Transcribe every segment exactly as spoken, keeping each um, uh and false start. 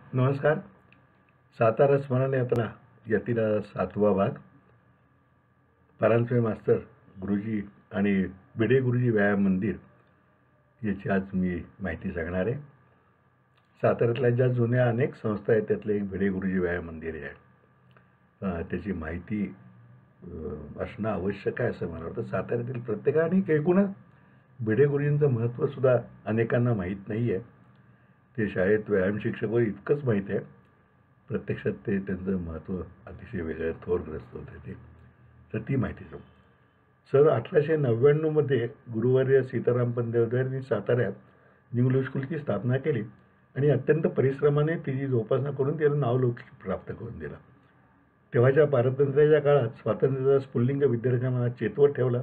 नमस्कार. सातारा स्मरण यात्रा यातील सातवा भाग. परांजपे मास्तर गुरुजी आणि भिडे गुरुजी व्यायाम मंदिर याची आज मी माहिती सांगणार आहे. साताऱ्यातल्या ज्या जुन्या अनेक संस्था आहेत त्यातलं एक भिडे गुरुजी व्यायाम मंदिर आहे. त्याची माहिती असणं आवश्यक आहे असं मला वाटतं. साताऱ्यातील प्रत्येकाने एकूणच भिडे गुरुजींचं महत्त्वसुद्धा अनेकांना माहीत नाही आहे. ते शाळेत व्यायाम शिक्षक इतकंच माहीत आहे, प्रत्यक्षात ते त्यांचं महत्त्व अतिशय वेगळं थोरग्रस्त होते ते. तर ती माहिती सांगू. सन अठराशे नव्याण्णवमध्ये गुरुवर्य सीतारामपंत देवधर यांनी साताऱ्यात न्यू इंग्लिश स्कूलची स्थापना केली आणि अत्यंत परिश्रमाने तिची जोपासना करून त्याला नावलौकिक प्राप्त करून दिला. तेव्हाच्या पारतंत्र्याच्या काळात स्वातंत्र्याचा स्फुल्लिंग विद्यार्थ्यांच्या मनात चेतवत ठेवला.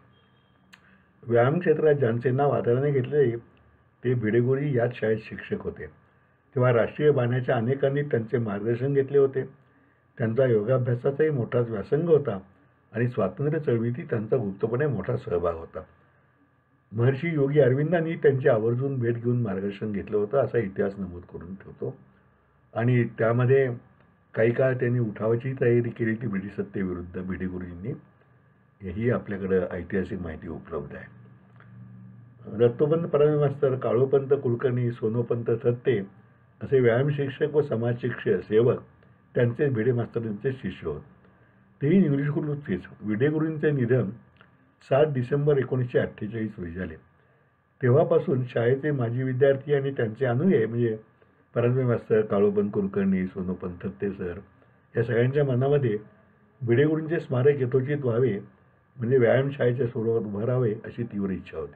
व्यायाम क्षेत्रात ज्यांचे नाव आदराने घेतले ते भिडे गुरुजी याच शाळेत शिक्षक होते. तेव्हा राष्ट्रीय बाण्याच्या अनेकांनी त्यांचे मार्गदर्शन घेतले होते. त्यांचा योगाभ्यासाचाही मोठाच व्यासंग होता आणि स्वातंत्र्य चळवळीत त्यांचा गुप्तपणे मोठा सहभाग होता. महर्षी योगी अरविंदांनी त्यांची आवर्जून भेट घेऊन मार्गदर्शन घेतलं होतं असा इतिहास नमूद करून ठेवतो. आणि त्यामध्ये काही काळ त्यांनी उठावाची तयारी केली ती ब्रिटिश सत्तेविरुद्ध भिडे गुरुजींनी. ही आपल्याकडं ऐतिहासिक माहिती उपलब्ध आहे. दत्तोपंत परांजपे मास्तर, काळोपंत कुलकर्णी, सोनोपंत थत्ते असे व्यायाम शिक्षक व समाज शिक्षक सेवक त्यांचे भिडे मास्तरांचे शिष्य होत. तेही इंग्लिश स्कूलचेच. भिडे गुरुजींचे निधन सात डिसेंबर एकोणीसशे अठ्ठेचाळीस रोजी झाले. तेव्हापासून शाळेचे माजी विद्यार्थी आणि त्यांचे अनुयायी म्हणजे परांजपे मास्तर, काळोपंत कुलकर्णी, सोनोपंत थत्ते सर या सगळ्यांच्या मनामध्ये भिडे गुरुजींचे स्मारक यथोचित व्हावे, म्हणजे व्यायामशाळेच्या स्वरूपात उभं राहावे अशी तीव्र इच्छा होती.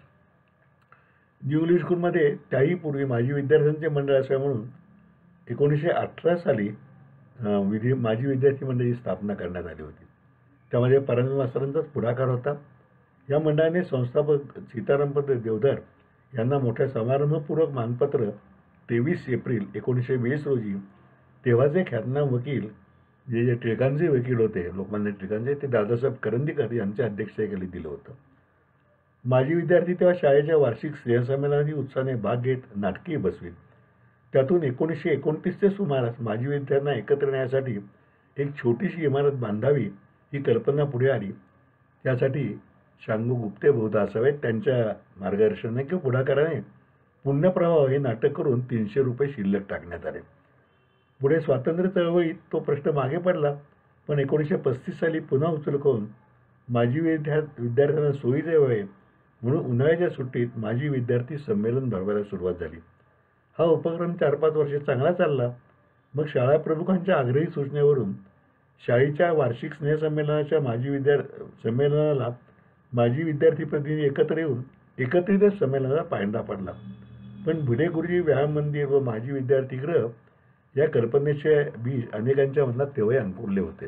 न्यू इंग्लिश स्कूलमध्ये त्याही पूर्वी माजी विद्यार्थ्यांचे मंडळ असावे म्हणून एकोणीसशे अठरा साली विधी माजी विद्यार्थी मंडळाची स्थापना करण्यात आली होती. त्यामध्ये परांजपे मास्तरांचाच पुढाकार होता. या मंडळाने संस्थापक सीतारामपंत देवधर यांना मोठ्या समारंभपूर्वक मानपत्र तेवीस एप्रिल एकोणीसशे वीस रोजी तेव्हाचे ख्यातनाम वकील जे जे टिळकांचे वकील होते, लोकमान्य टिळकांचे, ते दादासाहेब करंदीकर यांच्या अध्यक्षतेखाली दिलं होतं. माजी विद्यार्थी तेव्हा शाळेच्या वार्षिक स्नेहसंमेलनात उत्साहाने भाग घेत नाटके बसवीत. त्यातून एकोणीसशे एकोणतीसच्या सुमारास माजी विद्यार्थ्यांना एकत्र येण्यासाठी एक छोटीशी इमारत बांधावी ही कल्पना पुढे आली. त्यासाठी शांगू गुप्ते बहुधा असावेत. त्यांच्या मार्गदर्शनाने किंवा पुढाकाराने पुण्यप्रवाह हे नाटक करून तीनशे रुपये शिल्लक टाकण्यात आले. पुढे स्वातंत्र्य चळवळीत तो प्रश्न मागे पडला, पण एकोणीसशे पस्तीस साली पुन्हा उचल करून माजी विद्यार्थी विद्यार्थ्यांना सोयीचे व्हावे म्हणून उन्हाळ्याच्या सुट्टीत माजी विद्यार्थी संमेलन भरवायला सुरुवात झाली. हा उपक्रम चार पाच वर्षे चांगला चालला. मग शाळा प्रमुखांच्या आग्रही सूचनेवरून शाळेच्या वार्षिक स्नेहसंमेलनाच्या माजी विद्यार्थी संमेलनाला माजी विद्यार्थी प्रतिनिधी एकत्र येऊन एकत्रितच संमेलनाला पायंडा पडला. पण भिडे गुरुजी व्यायाम मंदिर व माजी विद्यार्थी गृह या कल्पनेचे बीज अनेकांच्या मनात तेव्हाही अंकुरले होते.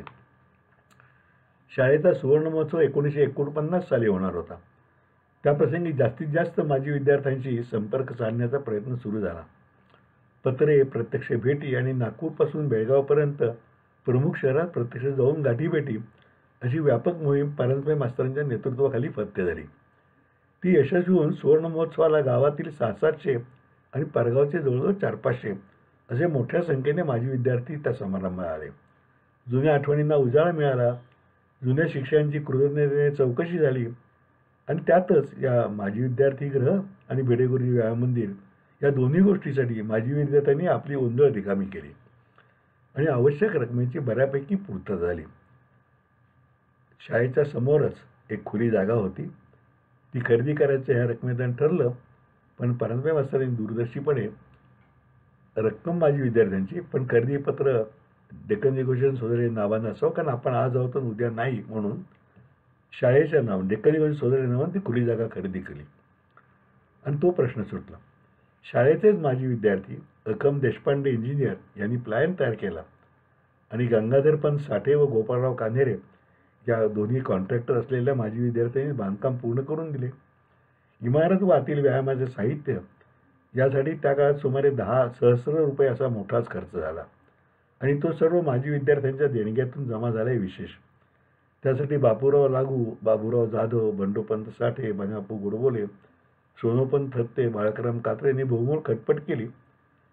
शाळेचा सुवर्ण महोत्सव एकोणीसशे एकोणपन्नास साली होणार होता. त्याप्रसंगी जास्तीत जास्त माजी विद्यार्थ्यांशी संपर्क साधण्याचा प्रयत्न सुरू झाला. पत्रे, प्रत्यक्ष भेटी आणि नागपूरपासून बेळगावपर्यंत प्रमुख शहरात प्रत्यक्ष जाऊन गाठीभेटी अशी व्यापक मोहीम परांजपे मास्तरांच्या नेतृत्वाखाली फत्ते झाली. ती यशस्वी होऊन सुवर्ण महोत्सवाला गावातील सात सातशे आणि परगावचे जवळजवळ चार पाचशे असे मोठ्या संख्येने माजी विद्यार्थी त्या समारंभाला आले. जुन्या आठवणींना उजाळा मिळाला. जुन्या शिक्षकांची कृतज्ञतेने चौकशी झाली आणि त्यातच या माजी विद्यार्थी गृह आणि भिडे गुरुजी व्यायाम मंदिर या दोन्ही गोष्टीसाठी माजी विद्यार्थ्यांनी आपली ओंजळ रिकामी केली आणि आवश्यक रकमेची बऱ्यापैकी पूर्तता झाली. शाळेच्या समोरच एक खुली जागा होती. ती खरेदी करायचं ह्या रकमेतून ठरलं, पण परांजपे मास्तरांनी दूरदर्शीपणे रक्कम माजी विद्यार्थ्यांची पण खरेदी पत्र डेक्कन एज्युकेशन सोसायटी नावानं असावं, कारण आपण आज आहोत उद्या नाही म्हणून शाळेच्या नाव डेक्कन एज्युकेशन सोसायटी नावानं ती खुली जागा खरेदी केली आणि तो प्रश्न सुटला. शाळेचेच माजी विद्यार्थी अकम देशपांडे इंजिनियर यांनी प्लॅन तयार केला आणि गंगाधरपंत साठे व गोपाळराव कान्हेरे या दोन्ही कॉन्ट्रॅक्टर असलेल्या माजी विद्यार्थ्यांनी बांधकाम पूर्ण करून दिले. इमारत व आतील व्यायामाचे साहित्य यासाठी त्या काळात सुमारे दहा सहस्र रुपये असा मोठाच खर्च झाला आणि तो सर्व माजी विद्यार्थ्यांच्या देणग्यातून जमा झाला आहे विशेष. त्यासाठी बापूराव लागू, बाबूराव जाधव, बंडोपंत साठे, बन्यापू गोडबोले, सोनोपंत थत्ते, बाळकराम कात्रे यांनी बहुमोल खटपट केली.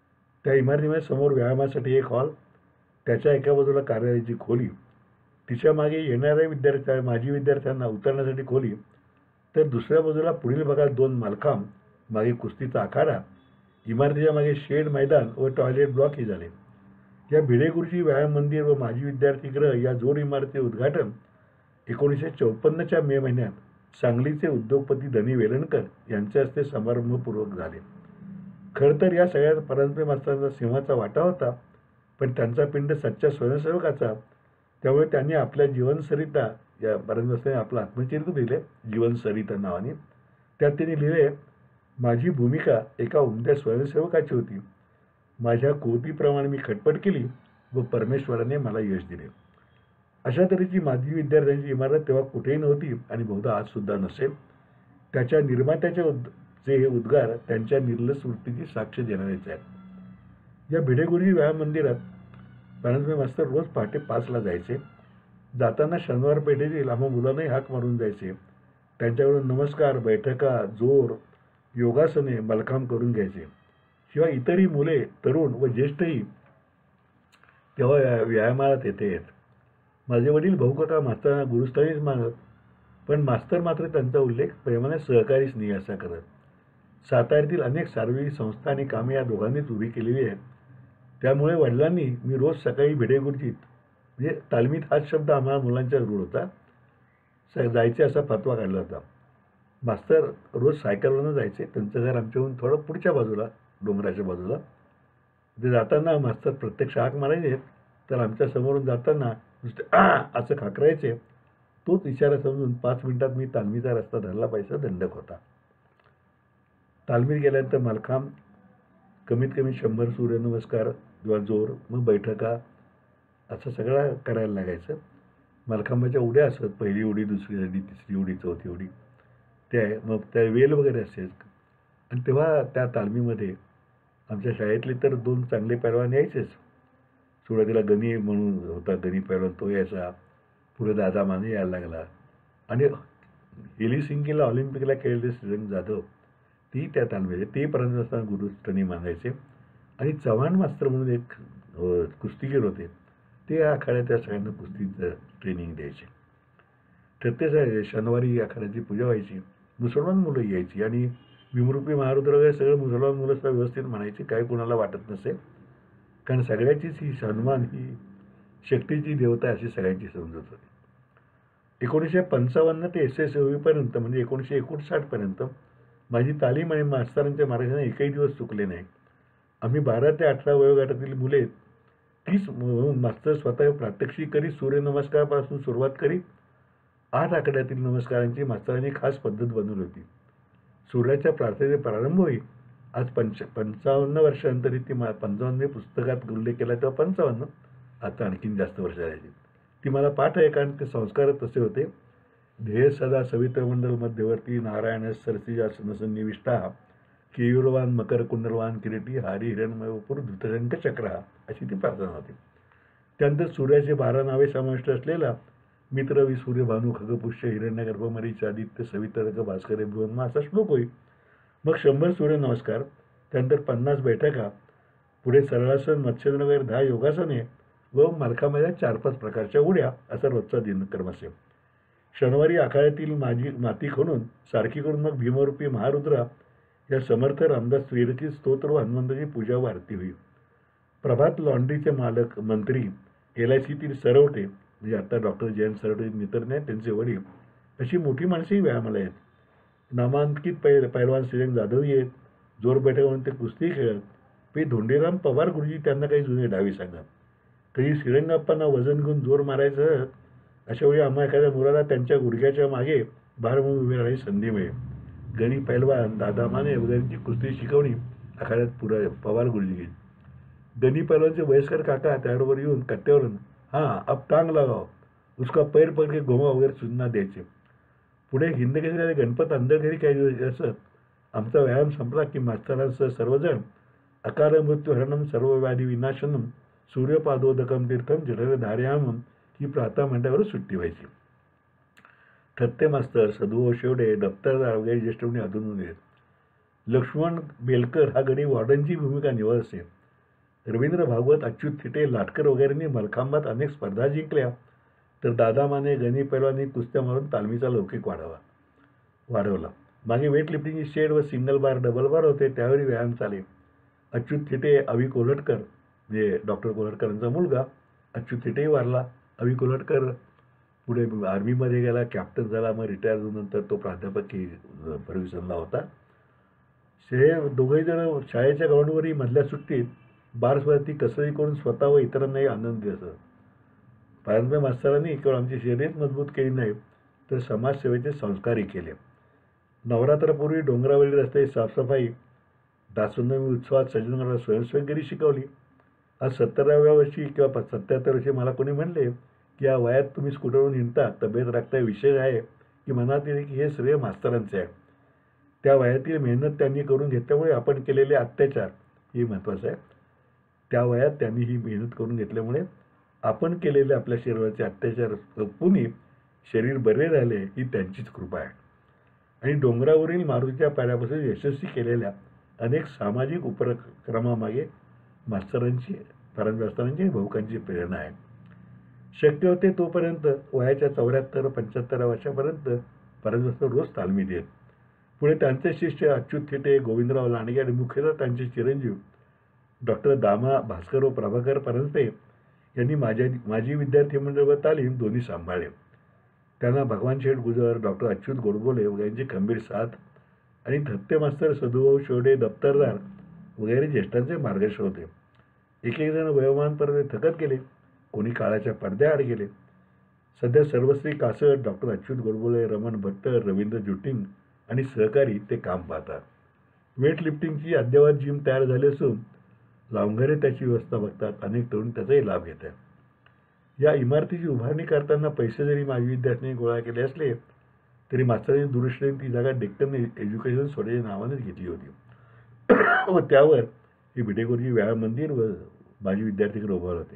त्या इमारतीमध्ये समोर व्यायामासाठी एक हॉल, त्याच्या एका बाजूला कार्यालयाची खोली, तिच्या मागे येणाऱ्या विद्यार्थ्या माजी विद्यार्थ्यांना उतरण्यासाठी खोली, तर दुसऱ्या बाजूला पुढील भागात दोन मालखांब, मागे कुस्तीचा आखाडा, इमारतीच्या मागे शेड, मैदान व टॉयलेट ब्लॉक ही झाले. या भिडे गुरुजी व्यायाम मंदिर व माजी विद्यार्थी गृह या जोड इमारतीचे उद्घाटन एकोणीसशे चौपन्नच्या मे महिन्यात सांगलीचे उद्योगपती धनी वेलणकर यांच्या हस्ते समारंभपूर्वक झाले. खरं तर या सगळ्या परांजपे मास्तरांचा सिंहाचा वाटा होता, पण त्यांचा पिंड सच्च्या स्वयंसेवकाचा, त्यामुळे त्यांनी आपल्या जीवनसरिता या परांजपे आपलं आत्मचरित्र लिहिले जीवनसरिता नावाने. त्यात त्यांनी लिहिले, माझी भूमिका एका उमद्या स्वयंसेवकाची होती. माझ्या कोतीप्रमाणे मी खटपट केली व परमेश्वराने मला यश दिले. अशा तऱ्हेची माजी विद्यार्थ्यांची इमारत तेव्हा कुठेही नव्हती आणि बहुधा आजसुद्धा नसेल. त्याच्या निर्मात्याचे उद जे हे उद्गार त्यांच्या निर्लस वृत्तीची साक्ष देणारेच आहेत. या भिडे गुरुजी व्यायाम मंदिरात परांजपे मास्तर रोज पहाटे पाचला जायचे. जाताना शनिवार पेठेतील आम्हा मुलांनाही हाक मारून जायचे. त्यांच्याकडून नमस्कार, बैठका, जोर, योगासने, मलखांब करून घ्यायचे. शिवाय इतरही मुले, तरुण व ज्येष्ठही तेव्हा व्यायामाला तेथे येत. माझे वडील भाऊकाका मास्तरांना गुरुस्थानीच मानत, पण मास्तर मात्र त्यांचा उल्लेख प्रेमाने सहकारीच नाही असा करत. साताऱ्यातील अनेक सार्वजनिक संस्था आणि कामे या दोघांनीच उभी केलेली आहेत. त्यामुळे वडिलांनी मी रोज सकाळी भिडे गुरुजीत म्हणजे तालमीत हाच शब्द आम्हाला मुलांच्या रूढ होता स जायचे असा फतवा काढला होता. मास्तर रोज सायकलवरनं जायचे. त्यांचं घर आमच्याहून थोडं पुढच्या बाजूला, डोंगराच्या बाजूला. ते जाताना मास्तर प्रत्यक्ष हाक मारायचे, तर आमच्या समोरून जाताना नुसते असं खाकरायचे. तोच इशारा समजून पाच मिनिटात मी तालमीचा रस्ता धरला पाहिजे दंडक होता. तालमीत गेल्यानंतर मलखांब कमीत कमी शंभर सूर्यनमस्कार किंवा जोर, मग बैठका असं सगळं करायला लागायचं. मलखांबाच्या उड्या असत, पहिली उडी, दुसरी उडी, तिसरी उडी, चौथी उडी, ते आहे. मग त्या वेल वगैरे असेल. आणि तेव्हा त्या तालमीमध्ये आमच्या शाळेतले तर दोन चांगले पैलवान यायचेच. सुरुवातीला गणी म्हणून होता, गणी पैलवान तो यायचा. पुढे दादा माने यायला लागला. आणि हेलिसिंकीला ऑलिम्पिकला खेळलेले श्रीरंग जाधव ती त्या तालमीचे ते पर्यंत असताना गुरुस्थानी मानायचे. आणि चव्हाण मास्तर म्हणून एक कुस्तीगीर होते, ते आखाड्यात त्या सगळ्यांना कुस्तीचं ट्रेनिंग द्यायचे. ठरते शनिवारी आखाड्याची पूजा व्हायची. मुसलमान मुलं यायची आणि विमरूपी महारुद्र वगैरे सगळं मुसलमान मुलं सुद्धा व्यवस्थित म्हणायची. काय कोणाला वाटत नसेल, कारण सगळ्याचीच ही हनुमान ही शक्तीची देवता अशी सगळ्यांची समजत होती. एकोणीसशे पंचावन्न ते एस एस होईपर्यंत म्हणजे एकोणीसशे एकोणसाठपर्यंत माझी तालीम आणि मास्तरांच्या मार्गदर्शन एकही दिवस चुकले नाही. आम्ही बारा ते अठरा वयोगटातील मुले तीस मास्तर स्वतः प्रात्यक्षिक करीत सूर्यनमस्कारापासून सुरुवात करीत आठ आकड्यातील नमस्कारांची मास्तरांनी खास पद्धत बनवली होती. सूर्याच्या प्रार्थनेचे प्रारंभ होईल. आज पंच पंचावन्न वर्षांतरी ती मा पंचावन्न पुस्तकात उल्लेख केला तेव्हा पंचावन्न, आता आणखीन जास्त वर्ष राहिली. ती मला पाठ आहे, कारण ते संस्कार तसे होते. ध्येय सदा सवित्रमंडल मध्यवर्ती नारायण सरसिजासनसन्निविष्टा केयुरवान मकर कुंडलवान किरीटी हारी हिरण्मयपूर धृतशंख चक्रा अशी ती प्रार्थना होती. त्यानंतर सूर्याचे बारा नावे समाविष्ट असलेला मित्र वि सूर्य भानू खगपुष्य हिरण्यगर्भ मरीच आदित्य सवितरक भास्कर बृहन्मा असा श्लोक होईल. मग शंभर सूर्यनमस्कार, त्यानंतर पन्नास बैठका, पुढे सरळासन, मत्स्यसन वगैरे दहा योगासने व मलखांबाच्या चार पाच प्रकारच्या उड्या असा रोजचा दिनक्रम असेल. शनिवारी आखाड्यातील माझी माती खणून सारखी करून मग भीमरूपी महारुद्रा या समर्थ रामदास स्वीरची स्तोत्र व हनुमंताची पूजा व आरती होईल. प्रभात लॉन्ड्रीचे मालक, मंत्री, एल आय सीतील सरवटे म्हणजे आता डॉक्टर जयंत सरवटे मित्र नाही त्यांचे वडील अशी मोठी माणसेही व्यायामाला आहेत. नामांकित पै पैलवान श्रीरंग जाधव येत. जोर बैठक म्हणून ते कुस्ती खेळत. पी धोंडीराम पवार गुरुजी त्यांना काही जुने डावी सांगत. कधी श्रीरंगाप्पांना वजन घेऊन जोर मारायचं, अशा वेळी आम्हा एखाद्या मुलाला त्यांच्या गुडघ्याच्या मागे भार म्हणून उभी राहण्याची संधी मिळेल. गणी पैलवान, दादा माने वगैरेंची कुस्ती शिकवणी आखाड्यात पुरा पवार गुरुजी घेत. गणी पैलवानचे वयस्कर काका त्याबरोबर येऊन कट्ट्यावरून हां अब टांग लगाओ, उसका पैर पकड के घुमा वगैरे सूचना द्यायचे. पुढे हिंदकेसरी गणपत अंधघरी काही दिवस असत. आमचा व्यायाम संपला की मास्तरांसह सर्वजण अकाल मृत्यू हरणम सर्व व्याधी विनाशनम सूर्यपादोदकम तीर्थम जठर धार्यामम ही प्राता म्हणल्यावर सुट्टी व्हायची. थत्ते मास्तर, सदुभाऊ शेवडे, दप्तरदार वगैरे ज्येष्ठ मुनी अधून येत. लक्ष्मण बेलकर हा गडी वॉर्डनची भूमिका निवड असे. रवींद्र भागवत, अच्युत थिटे, लाटकर वगैरेंनी मलखांबात अनेक स्पर्धा जिंकल्या, तर दादा माने, गणी पैलवानी कुस्त्या मारून तालमीचा लौकिक वाढावा वाढवला. मागे वेट लिफ्टिंगची शेड व सिंगल बार डबल बार होते, त्यावेळी व्यायाम चाले. अच्युत थिटे, अवी कोल्हटकर म्हणजे डॉक्टर कोल्हटकरांचा मुलगा अच्युत थिटेही वारला. अवी कोल्हटकर पुढे आर्मीमध्ये गेला, कॅप्टन झाला, मग रिटायर झाल्यानंतर तो प्राध्यापकी फर्ग्युसनला होता. हे दोघेही जण शाळेच्या ग्राउंडवरही मधल्या सुट्टीत बार्सवरती कसरती करून स्वतः व इतरांनाही आनंद देत असत. पारंपरिक मास्तरांनी केवळ आमची शर्यत मजबूत केली नाही, तर समाजसेवेचे संस्कारही केले. नवरात्रापूर्वी डोंगरावरील रस्त्याची साफसफाई, दासोंदमी उत्सवात सज्जनगडाला स्वयंसेवकगिरी शिकवली. आज सत्तराव्या वर्षी किंवा सत्याहत्तर वर्षी मला कोणी म्हणले की या वयात तुम्ही स्कूटरवरून हिंडता, तब्येत राखता, विषय आहे की मनात येते की हे श्रेय मास्तरांचे आहे. त्या वयातील मेहनत त्यांनी करून घेतल्यामुळे आपण केलेले अत्याचार हे महत्त्वाचं आहे. त्या वयात त्यांनी ही मेहनत करून घेतल्यामुळे आपण केलेले आपल्या शरीराचे अत्याचार पुनी शरीर बरे राहिले ही त्यांचीच कृपा आहे. आणि डोंगरावरील मारुतीच्या पायऱ्यापासून यशस्वी केलेल्या अनेक सामाजिक उपक्रमामागे मास्तरांची, पारंपरिक मास्तरांची, भाऊकांची प्रेरणा आहे. शक्य होते तोपर्यंत वयाच्या चौऱ्याहत्तर पंच्याहत्तर वर्षापर्यंत पारंपरिक रोज तालमी देत. पुढे त्यांचे शिष्य अच्युत थिटे, गोविंदराव लांडगे आणि मुख्यतः त्यांचे चिरंजीव डॉक्टर दामा भास्करराव प्रभाकर परांजपे यांनी माझ्या माजी विद्यार्थी मंडळ व तालीम दोन्ही सांभाळले. त्यांना भगवान शेठ गुजर, डॉक्टर अच्युत गोडबोले वगैरेंची खंबीर साथ आणि धत्ते मास्तर सदुभाऊ शेवडे, दप्तरदार वगैरे ज्येष्ठांचे मार्गदर्शन होते. एक एक जण वयोमानपर्यंत थकत गेले, कोणी काळाच्या पडद्याआड गेले. सध्या सर्वश्री कासट, डॉक्टर अच्युत गोडबोले, रमण भट्ट, रवींद्र जुटिंग आणि सहकारी ते काम पाहतात. वेट लिफ्टिंगची अद्ययावत जिम तयार झाली असून लावंघरे त्याची व्यवस्था बघतात. अनेक तरुण त्याचाही लाभ घेत आहेत. या इमारतीची उभारणी करताना पैसे जरी माजी विद्यार्थ्यांनी गोळा केले असले तरी मास्तरांची दुरुस्तीने ती जागा डेक्कन एज्युकेशन सोसायटीच्या नावानेच घेतली होती व त्यावर हे भिडेगुरुजी व्यायाम मंदिर व माजी विद्यार्थीकडे उभारले होते.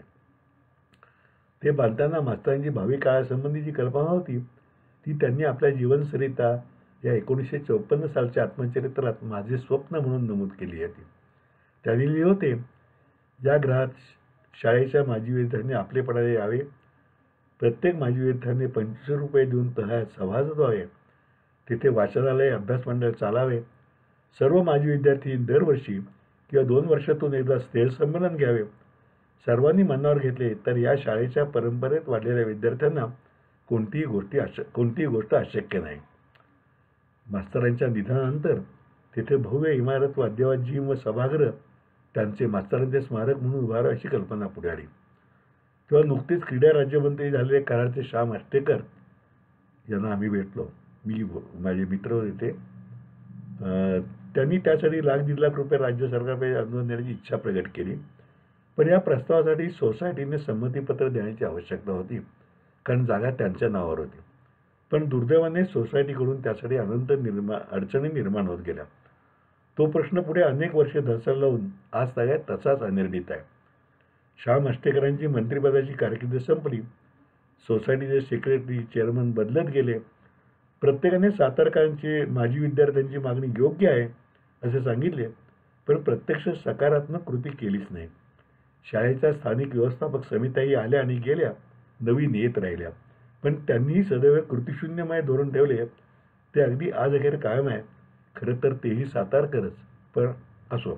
ते बांधताना मास्तरांची भावी काळासंबंधी जी कल्पना होती ती त्यांनी आपल्या जीवनसरिता या एकोणीसशे चौपन्न सालच्या आत्मचरित्रात माझे स्वप्न म्हणून नमूद केली होती. त्यांनी लिहिले होते, या ग्रहात शाळेच्या माजी विद्यार्थ्यांनी आपलेपणाने यावे, प्रत्येक माजी विद्यार्थ्यांनी पंचवीस रुपये देऊन तहात सभासद व्हावे, तिथे वाचनालय, अभ्यास मंडळ चालावे, सर्व माजी विद्यार्थी दरवर्षी किंवा दोन वर्षातून एकदा स्नेहसंमेलन घ्यावे. सर्वांनी मनावर घेतले तर या शाळेच्या परंपरेत वाढलेल्या विद्यार्थ्यांना कोणतीही गोष्टी अश कोणतीही गोष्ट अशक्य नाही. मास्तरांच्या निधनानंतर तिथे भव्य इमारत व अद्ययावत जिम व सभागृह त्यांचे मास्तरांचे स्मारक म्हणून उभारावे अशी कल्पना पुढे आली. तेव्हा नुकतेच क्रीडा राज्यमंत्री झालेले कराडचे श्याम आष्टेकर यांना आम्ही भेटलो. मी माझे मित्र होते. त्यांनी त्यासाठी लाख दीड लाख रुपये राज्य सरकारकडे अनुदान देण्याची इच्छा प्रकट केली. पण या प्रस्तावासाठी सोसायटीने संमतीपत्र देण्याची आवश्यकता होती, कारण जागा त्यांच्या नावावर होती. पण दुर्दैवाने सोसायटीकडून त्यासाठी अनंत निर्मा अडचणी निर्माण होत गेल्या. तो प्रश्न पुढे अनेक वर्षे धरसर लावून आज तागायत तसाच अनिर्णित आहे. श्याम आष्टेकरांची मंत्रिपदाची कारकीर्द संपली. सोसायटीचे सेक्रेटरी, चेअरमन बदलत गेले. प्रत्येकाने सातारकरांचे माजी विद्यार्थ्यांची मागणी योग्य आहे असे सांगितले, पण प्रत्यक्ष सकारात्मक कृती केलीच नाही. शाळेच्या स्थानिक व्यवस्थापक समित्याही आल्या आणि गेल्या, नवीन येत राहिल्या, पण त्यांनीही सदैव कृतिशून्यमय धोरण ठेवले. ते अगदी आज अखेर कायम आहे. खरं तर तेही सातारकरच, पण असो.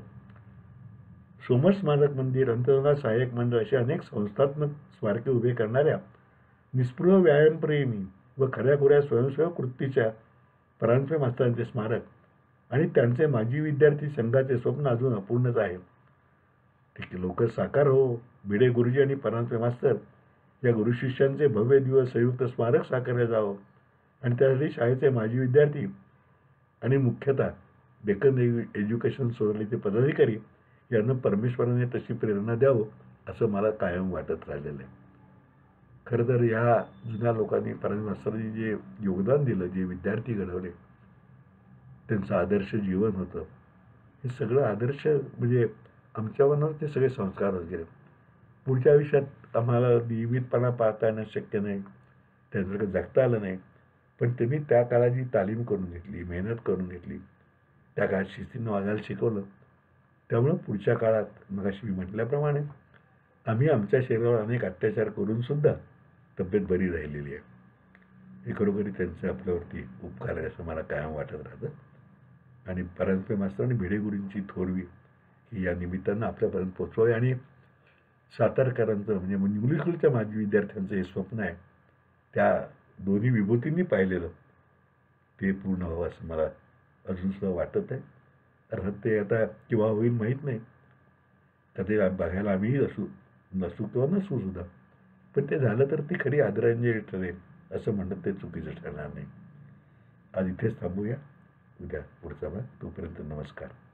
सोमर स्मारक मंदिर, अंतर्गत सहाय्यक मंडळ असे अनेक संस्थात्मक स्मारके उभे करणाऱ्या निस्पृह व्यायामप्रेमी व खऱ्याखुऱ्या स्वयंसेवक वृत्तीच्या परांजपे मास्तरांचे स्मारक आणि त्यांचे माजी विद्यार्थी संघाचे स्वप्न अजून अपूर्णच आहे. ठीक लवकर साकार हो. भिडे गुरुजी आणि परांजपे मास्तर या गुरुशिष्यांचे भव्य दिवस संयुक्त स्मारक साकारले जावं आणि त्यासाठी शाळेचे माजी विद्यार्थी आणि मुख्यतः डेक्कन एज्युकेशन सोसायटीचे पदाधिकारी यांना परमेश्वराने तशी प्रेरणा द्यावं असं मला कायम वाटत राहिलेलं आहे. खरं तर ह्या जुन्या लोकांनी परांजपे मास्तरांनी जे योगदान दिलं, जे विद्यार्थी घडवले, त्यांचं आदर्श जीवन होतं, हे सगळं आदर्श म्हणजे आमच्या मनावर ते सगळे संस्कार होत गेले. पुढच्या आयुष्यात आम्हाला नियमितपणा पाहता येणं शक्य नाही, त्यांच्याकडे जगता आलं नाही, पण त्यांनी त्या काळाची तालीम करून घेतली, मेहनत करून घेतली, त्या काळात शिस्तीनं वागायला शिकवलं त्यामुळं पुढच्या काळात मगाशी मी म्हटल्याप्रमाणे आम्ही आमच्या शरीरावर अनेक अत्याचार करूनसुद्धा तब्येत बरी राहिलेली आहे. हे खरोखरी त्यांचं आपल्यावरती उपकार आहे असं मला कायम वाटत राहतं. आणि परांजपे मास्तर आणि भिडे गुरूंची थोरवी ही या निमित्तानं आपल्यापर्यंत पोचवावी आणि सातारकरांचं म्हणजे मुलीकुलच्या माझी विद्यार्थ्यांचं हे स्वप्न आहे त्या दोन्ही विभूतींनी पाहिलेलं ते पूर्ण व्हावं असं मला अजूनसुद्धा वाटत आहे. अर्थात ते आता केव्हा होईल माहीत नाही. तर ते बघायला आम्हीही असू नसू किंवा नसू सुद्धा. पण ते झालं तर ती खरी आदरांजली ठरेल असं म्हणणं ते चुकीचं ठरणार नाही. आज इथेच थांबूया. उद्या पुढचा भाग. तोपर्यंत नमस्कार.